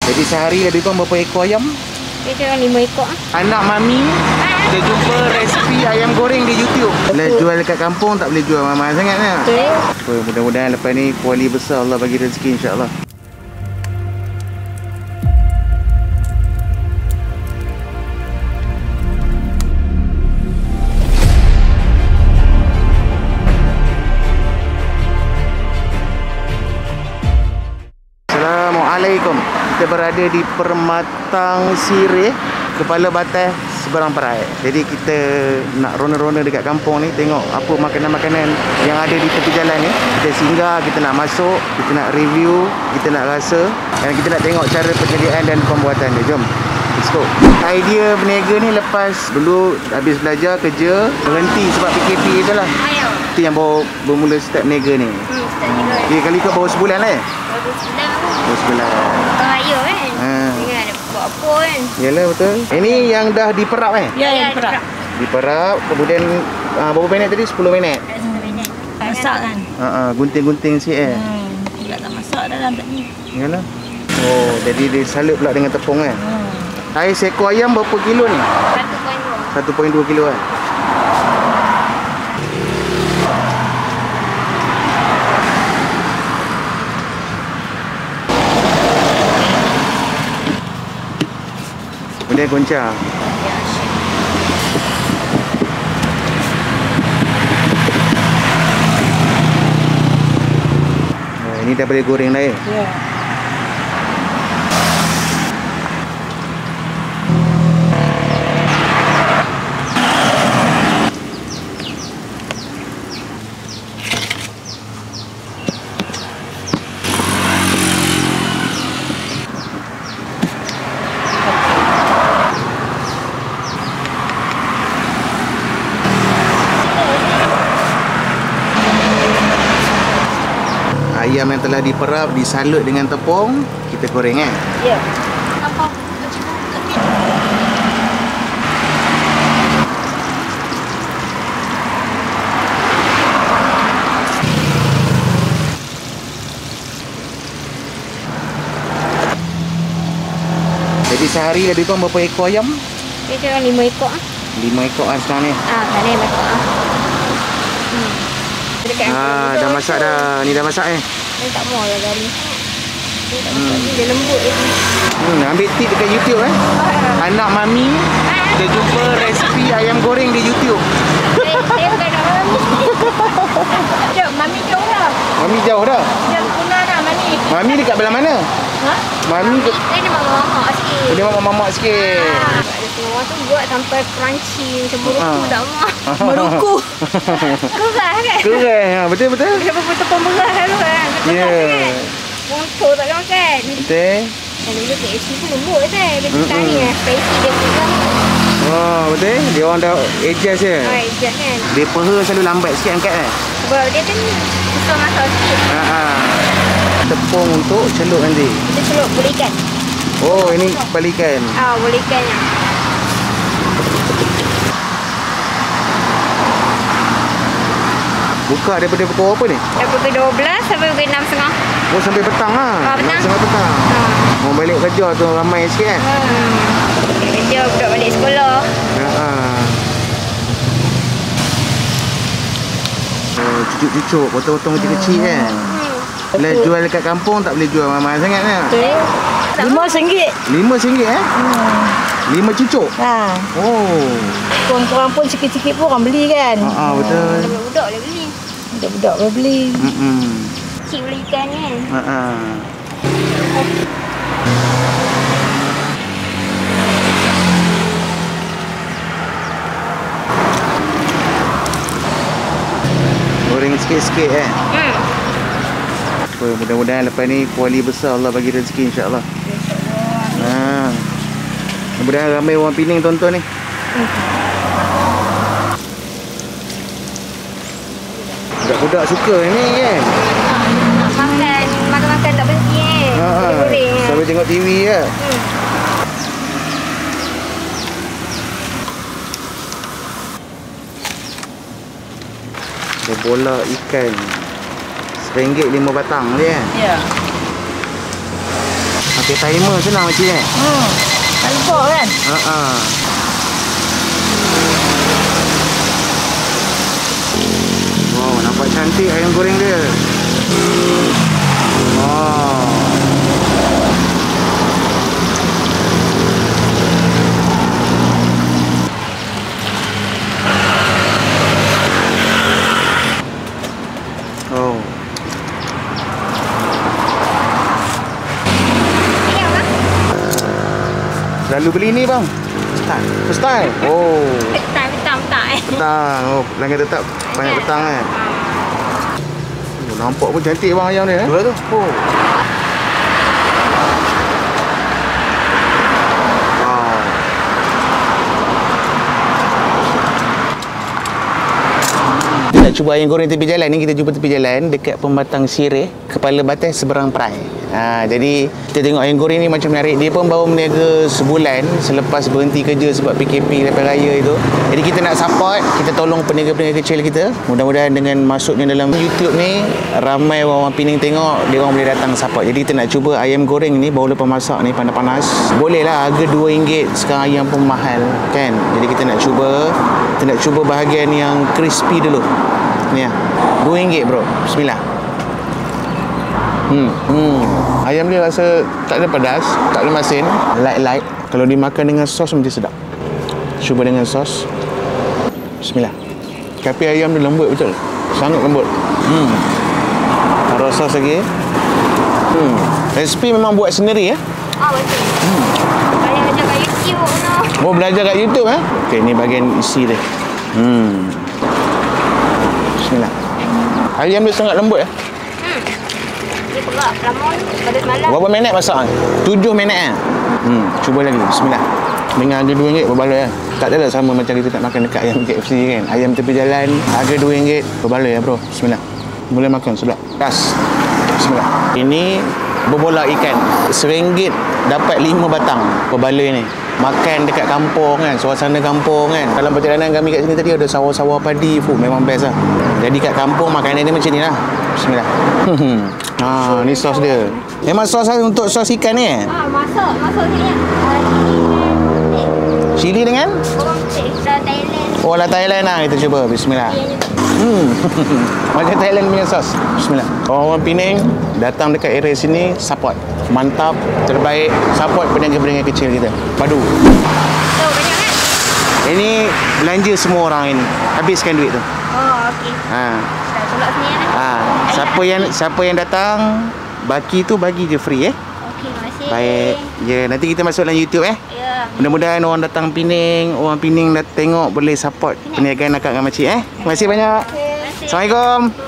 Jadi sehari lebih kurang berapa ekor ayam? Dia 5 ekor. Anak Mami dia jumpa resipi ayam goreng di YouTube. Bila jual dekat kampung tak boleh jual mahal sangat kan? Betul. Mudah-mudahan lepas ni kuali besar Allah bagi rezeki insya-Allah. Assalamualaikum. Kita berada di Permatang Sireh, Kepala Batas Seberang Perai. Jadi kita nak rona-rona dekat kampung ni, tengok apa makanan-makanan yang ada di tepi jalan ni. Kita singgah, kita nak masuk, kita nak review, kita nak rasa dan kita nak tengok cara penyediaan dan pembuatan dia. Jom, let's go. Idea berniaga ni lepas dulu habis belajar kerja, berhenti sebab PKP itulah. Itu yang baru bermula start berniaga ni. Start juga. Dia kali kau baru sebulan lah. Baru sebulan. Baru sebulan. Raya kan. Ingat ada buat apa kan. Yalah betul. Ini yang dah diperap kan? Ya, diperap. Diperap, kemudian berapa minit tadi? 10 minit. 10 minit. Masak kan. Gunting-gunting sikit Tak tak masak dalam tadi. Yalah. Oh, jadi disalut pula dengan tepung kan? Air seekor ayam berapa kilo ni? 1.2 kilo kan? Kemudian goncang. Ini dah boleh goreng dah ya? Ya. Ayam yang telah diperap, disalut dengan tepung, kita goreng kan? Ya. Jadi sehari lebih kurang berapa ekor ayam? Dia 5 ekor. 5 ekor lah sekarang ni. Tak ada 5 ekor. Dah masak dah. Ni dah masak Dia tak mau lah garing sangat. Dia tak masak ni, dia lembut je. Ambil tip dekat YouTube Anak Mami dia jumpa resipi ayam goreng di YouTube. Saya bukan nak Mami. Jom, Mami jauh dah. Mami jauh dah? Jam Puna dah Mami. Mami dekat belah mana? Mami Dia ni mamak-mamak sikit. dia mamak-mamak sikit. Ada semua tu buat sampai crunchy macam meruku tak mak. Meruku. Kerah kan? Kerah. Betul-betul. Dia pun tepung merah kan tu kan. Ya. Montor tak kan makan. Betul. Dan dulu KFC pun lembut kan. Dia sekarang ni spicy dia pegang. Oh, betul. Dia orang dah adjust je. Adjust kan. Dia peha selalu lambat sikit angkat kan? Sebab dia kan susah masak sikit. Tepung untuk celup nanti. Kita celup boleh ikan. Oh, ini kepala ikan. Boleh ikan ya. Buka daripada pukul apa ni? Daripada 12 sampai pukul 6.30. Oh, sampai petang lah. Petang. Sampai petang. Mau balik kerja tu ramai sikit kan? Kerja budak balik sekolah. Oh, cucuk-cucuk, potong-potong kecil-kecil kan? Bila jual dekat kampung tak boleh jual mahal sangat kan? RM5. RM5 5 cucuk? Oh. Korang-korang pun sikit-sikit pun orang beli kan? Betul. Budak-budak boleh beli. Budak-budak boleh beli. Kecil boleh ikan kan? Goreng sikit-sikit kan? Mudah-mudahan lepas ni kuali besar Allah bagi rezeki insya-Allah. Mudah-mudahan ramai orang Pening tonton ni. Budak-budak suka ni kan? Makan tak berhenti goreng. Sambil tengok TV je. Bola ikan RM1 5 batang dia kan? Ya. Pakai timer senang makcik eh. Tak lupa kan? Wow, nampak cantik ayam goreng dia. Wow. Oh. Selalu beli ni bang. First time. Oh. Petang Petang. Oh, langgan tetap banyak petang kan. Oh, nampak pun cantik bang ayam ni eh. Dua tu. Oh. Wow. Kita nak cuba ayam goreng tepi jalan ni. Kita jumpa tepi jalan dekat Pematang Sireh, Kepala Batai Seberang Perai. Jadi kita tengok ayam goreng ni macam menarik. Dia pun baru berniaga sebulan selepas berhenti kerja sebab PKP lepas raya itu. Jadi kita nak support, kita tolong peniaga-peniaga kecil kita. Mudah-mudahan dengan masuknya dalam YouTube ni, ramai orang Pening tengok, dia orang boleh datang support. Jadi kita nak cuba ayam goreng ni baru lepas masak ni, panas-panas. Boleh lah, harga RM2. Sekarang ayam pun mahal kan. Jadi kita nak cuba bahagian yang crispy dulu. Ni lah, RM2 bro. Bismillah. Ayam dia rasa tak ada pedas, tak ada masin, light. Kalau dimakan dengan sos mesti sedap. Cuba dengan sos. Bismillah. Tapi ayam dia lembut betul. Sangat lembut. Taruh sos lagi. Resipi memang buat sendiri ya? Betul. Belajar kat YouTube no. Oh, belajar kat YouTube eh? Okey, ni bahagian isi dia. Bismillah. Ayam dia sangat lembut ya? Dia perak pelamun pada semalam. Berapa minit masak? 7 minit eh? Cuba lagi. Bismillah. Dengan harga RM2 berbaloi lah. Tak adalah sama macam kita nak makan dekat ayam KFC kan. Ayam tepi jalan, harga RM2 berbaloi ya bro. Bismillah. Boleh makan, sedap. Gas. Bismillah. Ini berbola ikan. RM1 dapat 5 batang berbaloi ni. Makan dekat kampung kan, suasana kampung kan. Dalam perjalanan kami kat sini tadi ada sawah-sawah padi, memang best lah. Jadi kat kampung makanan dia macam ni lah. Bismillah. Ni sos dia. Memang sos lah untuk sos ikan ni eh? Masuk ni Cili dengan? orang putih dari Thailand. Oh lah Thailand lah. Kita cuba. Bismillah. Macam Thailand punya sos. Bismillah. Orang Pening datang dekat area sini, support. Mantap, terbaik. Support peniaga-peniaga kecil kita. Padu. Banyak kan? Ini belanja semua orang ini. Habiskan duit tu. Okey. Dah tolak sini kan? Siapa yang datang baki tu bagi je free eh. Okey, terima kasih. Baik. Ya, nanti kita masuk dalam YouTube eh. Ya. Mudah-mudahan orang datang Pening, orang Pening dah tengok boleh support perniagaan akak dengan makcik eh. Terima kasih banyak. Terima kasih. Assalamualaikum.